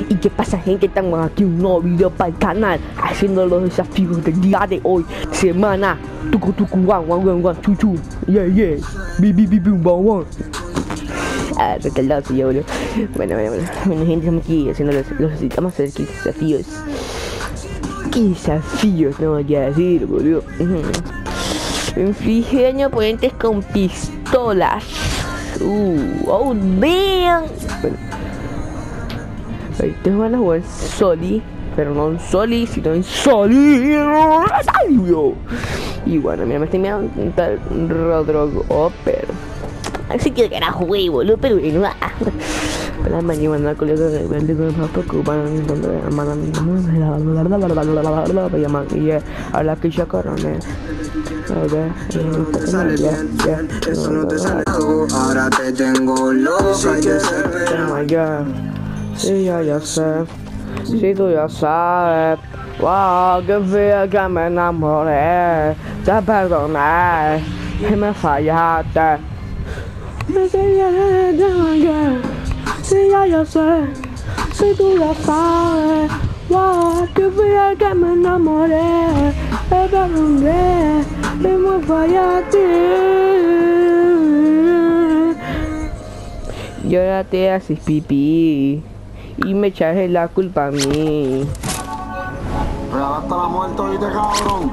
¿Y qué pasa, gente? Estamos aquí un nuevo video para el canal, haciendo los desafíos del día de hoy, semana. Tucu tucu wan wan wan wan chuchu. Yeah yeah. Bi bi bi bum bum wan. Ah, retardado soy yo, boludo. Bueno, gente, estamos aquí haciendo vamos a hacer desafíos. ¿Qué desafíos? No voy a decir, boludo. Inflige daño a oponentes con pistolas. Oh damn. Bueno, ahorita van a jugar Soli, pero no en Soli, sino en Soli. Y bueno, mira, me estoy mirando un tal Rodrigo Hopper. Así que carajo, güey, boludo, pero bueno. La mañana mandar colega de verde con el papá cuban donde mandan y a la que ya corone. Eso no te sale, ahora te tengo loca. Oh my god. Sí, ya sé. Si tú ya sabes. Wow, qué fea que me enamoré. Te perdoné y me fallaste. Sí, ya sé. Si tú ya sabes. Wow, qué fea que me enamoré. Te perdoné y me fallaste. Y ahora te haces pipí y me echaste la culpa a mí. Hasta la muerte, oíste, cabrón.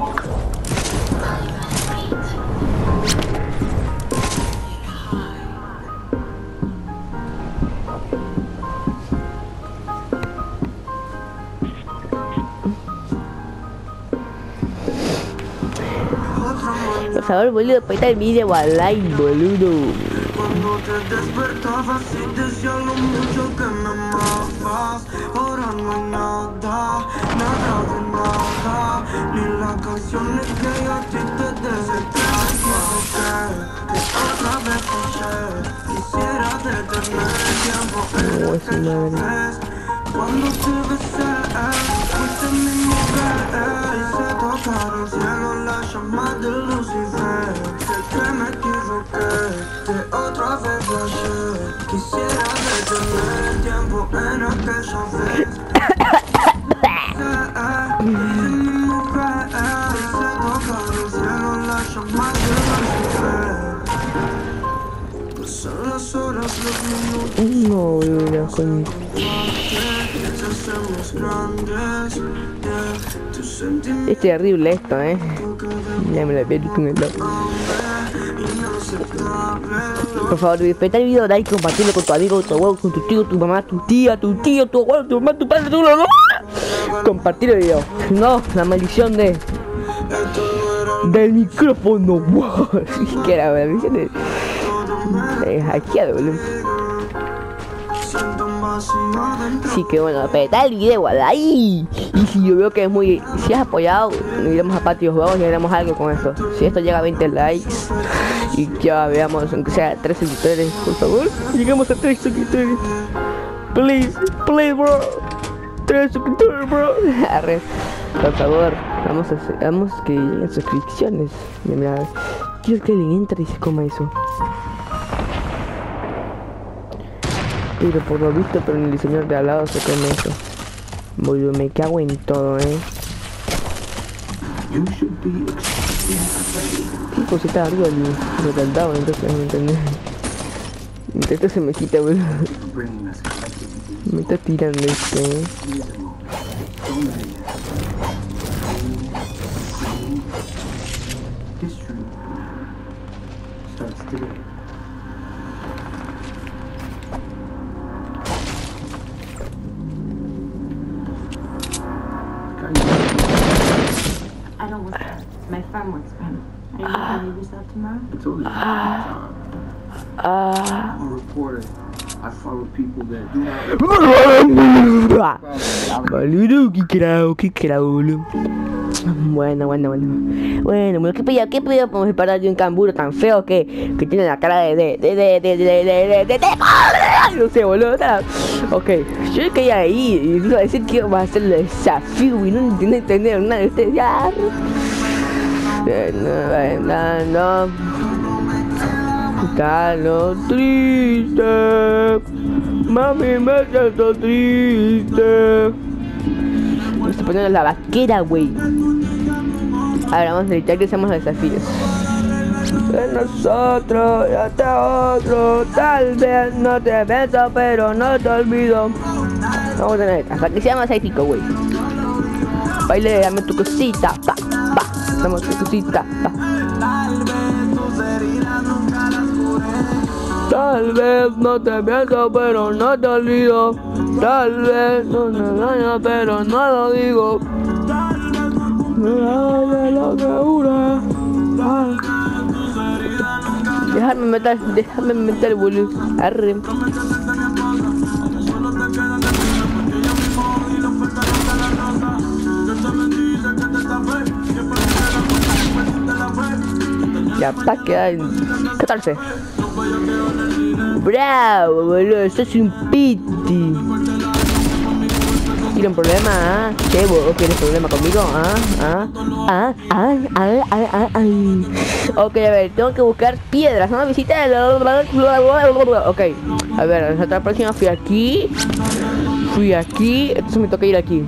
Por favor, boludo, ponete el video al like, boludo. Cuando te despertabas y decía lo mucho que me amabas. Ahora no hay nada, nada de nada. Ni las canciones que yo a ti te desesperan. Que otra vez fallé. Quisiera detener el tiempo en aquella vez. Cuando te besé, fuiste mi mujer. Y se tocaron el cielo las llamas de Lucifer. Sé que me equivoqué, que otra vez fallé. Quisiera detener el tiempo en aquella vez. Fuiste mi mujer. Y se tocaron el cielo las llamas de Lucifer. Pasan las horas, los minutos. No, boludo, con... Es terrible esto, ya me la perdí con el loco. Por favor, respeta el video, like, compartirlo con tu amigo, tu abuelo, con tu tío, tu mamá, tu tía, tu tío, tu abuelo, tu mamá, tu padre, tu mamá. Compartir el video. No, la maldición del micrófono. Wow, que era la maldición de hackeado, boludo. Así que bueno, apretá el video ahí. Y si yo veo que es muy... Si has apoyado, nos iremos a Patio Juegos y haremos algo con esto. Si esto llega a 20 likes y ya veamos, aunque sea 3 suscriptores, por favor. Llegamos a 3 suscriptores. Please, please, bro. 3 suscriptores, bro. Arre, por favor, vamos que lleguen suscripciones. Mira, quiero que alguien entre y se coma eso. Pero por lo visto, pero el señor de al lado se come eso. Boludo, me cago en todo, Sí, pues está arriba el retardado, entonces, ¿me entendés? Entonces se me quita, boludo. Me está tirando esto, I don't work there. My firm works for him. Are you gonna leave yourself tomorrow? I told you time. I'm a reporter. I follow people that do not. Boludo, qué crao, boludo. Bueno, ¿qué pedía podemos parar de un camburo tan feo que tiene la cara de no sé, boludo. Ok, yo quería ir y iba a decir que iba a hacer el desafío y no entender nada de ustedes ya. No. Está lo triste. Mami, me siento triste. Me estoy poniendo la vaquera, güey. Ahora vamos a gritar que hacemos los desafíos. De nosotros y hasta otro. Tal vez no te beso, pero no te olvido. Vamos a tener hasta que seamos ético, güey. Baile, dame tu cosita, pa, pa. Dame tu cosita, pa. Tal vez no te beso, pero no te olvido. Tal vez no te daño, pero no lo digo. De lo que dura. Déjame meter, boludo. Arre. Ya está, queda en 14. Bravo, boludo, eso es un piti. ¿Tienen problema? ¿Ah? ¿Qué? ¿Vos tienes problema conmigo? Ok, a ver, tengo que buscar piedras, ¿no? Visita el... Ok, a ver, la próxima fui aquí, entonces me toca ir aquí.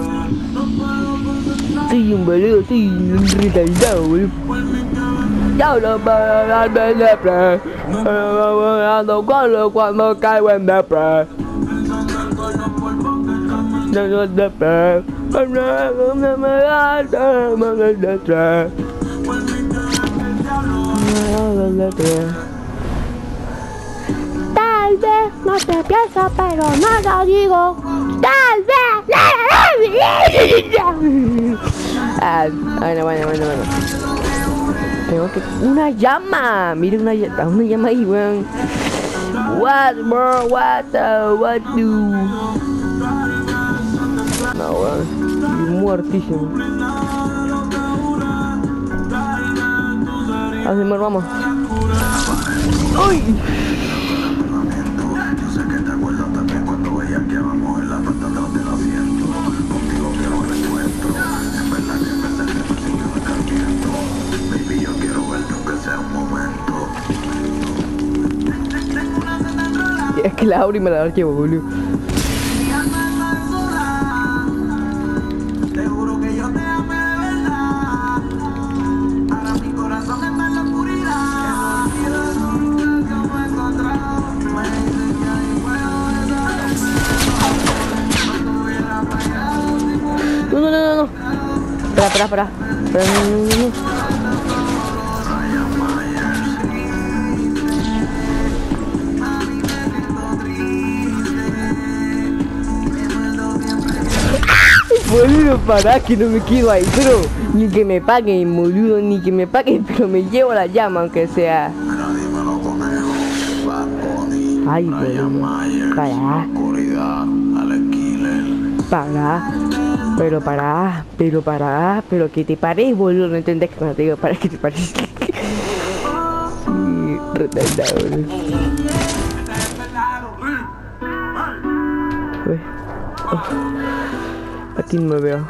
Sí, un boludo, sí, un retardado, boludo. Ya no puedo darme depre, cuando caigo en depre. Tal vez no te pienso, pero no lo digo. Tal vez. Bueno. Tengo que... ¡Una llama! Mira una llama ahí, weón. What, bro? What do? No, weón. Estoy muertísimo. Así me vamos. ¡Uy! Es que la abro y me la llevo, boludo. No. Espera. No. Boludo, pará que no me quedo ahí, pero ni que me paguen, boludo, ni que me paguen, pero me llevo la llama aunque sea. Ay, boludo, pero que te pares, boludo, no entendés que cuando te digo para que te pares. Sí, retardado, boludo. Aquí no me veo.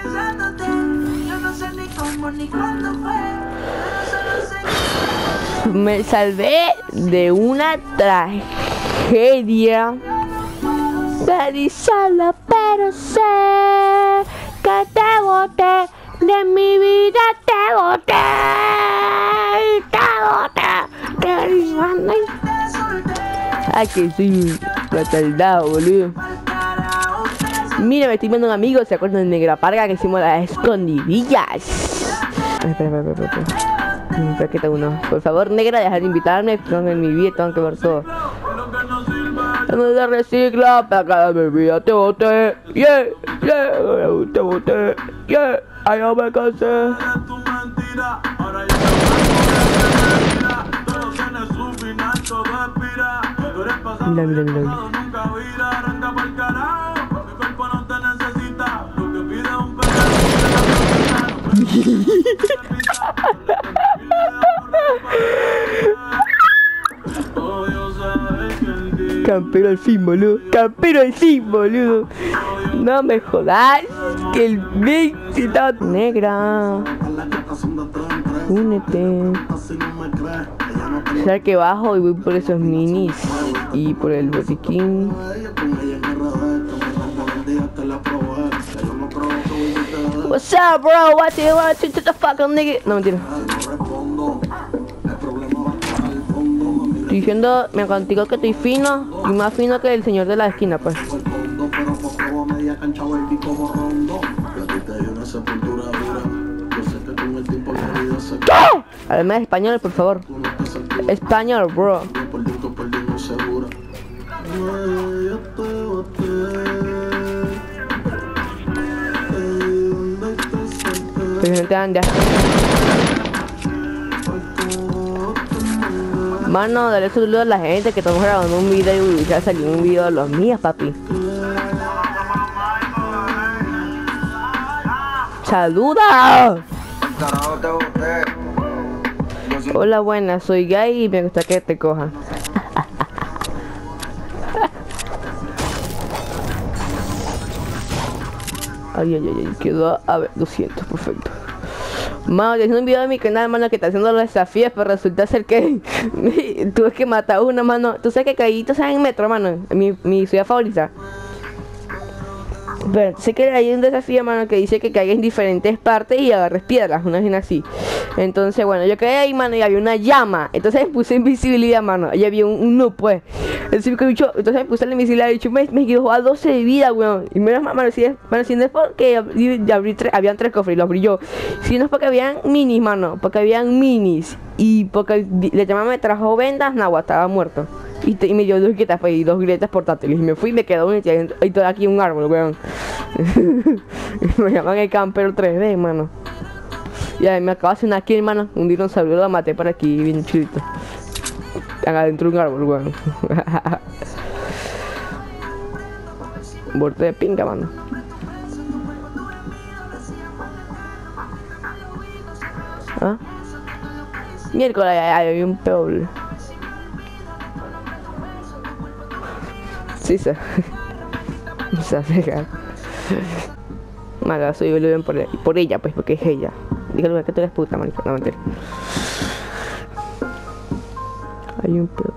Me salvé de una tragedia. Salí solo, pero sé que te boté. De mi vida te boté. Ay, que soy retardado, boludo. Mira, me estoy viendo un amigo, ¿se acuerdan de Negra Parga que hicimos las escondidillas? Ay, espera. Espera que tengo uno. Por favor, Negra, deja de invitarme, porque en mi vida tengo que ver todo. No se recicla, para cada mi vida te boté. Yeah, te boté. Yeah, ay, no me cansé. Mira. Campero al fin, boludo. No me jodas que el Big está Negra. Únete. Ya que bajo y voy por esos minis. y por el botiquín. What's up, bro? What do you want to the fucking nigga? No, mentira. Estoy diciendo, me contigo que estoy fino y más fino que el señor de la esquina, pues. ¿Qué? Además español, por favor. Español, bro. Gente anda. Mano, dale saludo a la gente que estamos grabando un video y ya salió un video de los míos, papi. ¡Saluda! Hola, buenas, soy gay y me gusta que te cojan. Ay, quedó a ver, 200, perfecto. Mano, estoy haciendo un video de mi canal, mano, que está haciendo los desafíos, pero resulta ser que tuve que matar a una, mano. Tú sabes que caí, tú sabes, en metro, mano, mi ciudad favorita. Pero sé que hay un desafío, mano, que dice que caigas en diferentes partes y agarres piedras, una vez así. Entonces, bueno, yo caí ahí, mano, y había una llama. Entonces me puse invisibilidad, mano. Y había un noob, pues. Entonces me puse la invisibilidad y me quedó a 12 de vida, weón. Y menos mal, mano, si no es porque habían 3 cofres y los abrí yo. Si no es porque habían minis, mano. Porque habían minis. Y porque la llama me trajo vendas, nagua, estaba muerto. Y me dio 2 grietas, pues, y 2 grietas portátiles. Y me fui y me quedó y estoy aquí en un árbol, weón. Me llaman el camper 3D, mano. Y ahí me acabo de hacer una kill, mano. Un dinosaurio lo maté por aquí, bien chulito. Adentro de un árbol, weón. Borde de pinga, mano. ¿Ah? Miércoles, hay un peor. Sí, se pega. Maga, soy bien por ella, pues, porque es ella. Dígale que tú eres puta, marica. No, mentira. Hay un pedo.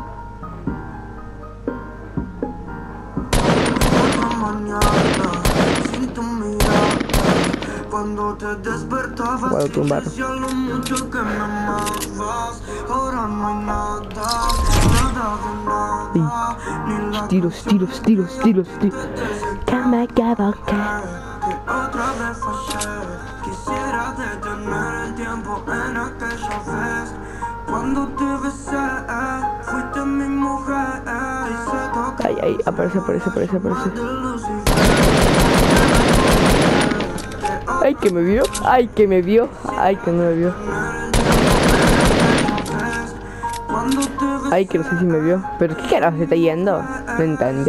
Cuando te despertabas, voy a tumbar. decía lo mucho que me amabas. Ahora no hay nada, nada de nada. Ni la Tiros. Come back, otra vez fallé. Quisiera detener el tiempo en aquella vez. Cuando te besé, fuiste mi mujer. Ay, aparece. Ay, que me vio. Ay, que no me vio. Ay, que no sé si me vio. Pero ¿qué carajo se está yendo? No entiende.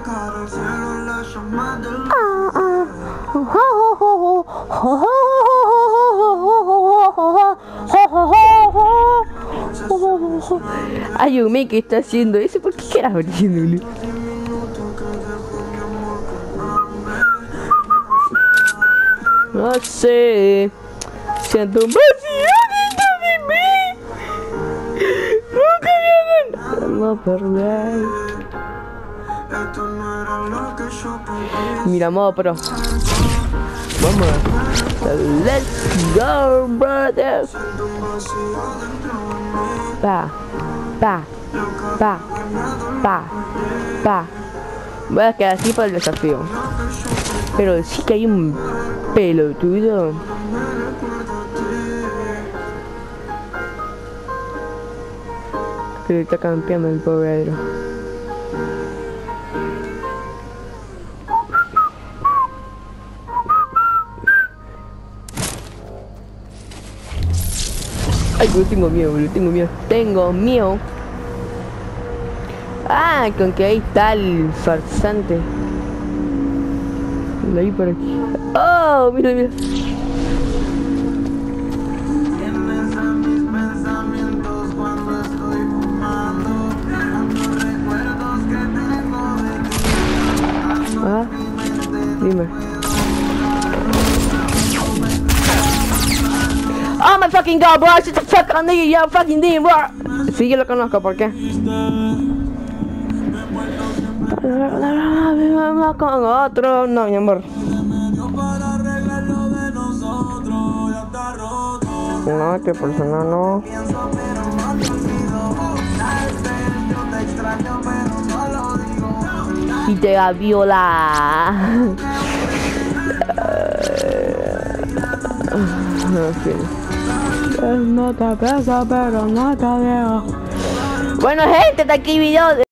Ayumi, ¿qué está haciendo eso? ¿Por qué carajo está haciendo? No sé. Siento un vacío dentro de mí. Nunca me hagan. No perder. Mira, modo pro. Vamos. Let's go, brother. Voy a quedar así para el desafío. Pero sí que hay un pelotudo. Que está campeando el pobredero. Ay, yo tengo miedo. Ah, con que ahí está el farsante. Lo vi por aquí. Oh, mira. Ah, dime. Oh my fucking god, bro, shut the fuck on me, yo fucking name, bro. Sí, yo lo conozco, ¿por qué? Con otro, no, mi amor. No, este persona no. Y te gaviola. En fin. No te pesa, pero no te dejo. Bueno, gente, hasta aquí el video.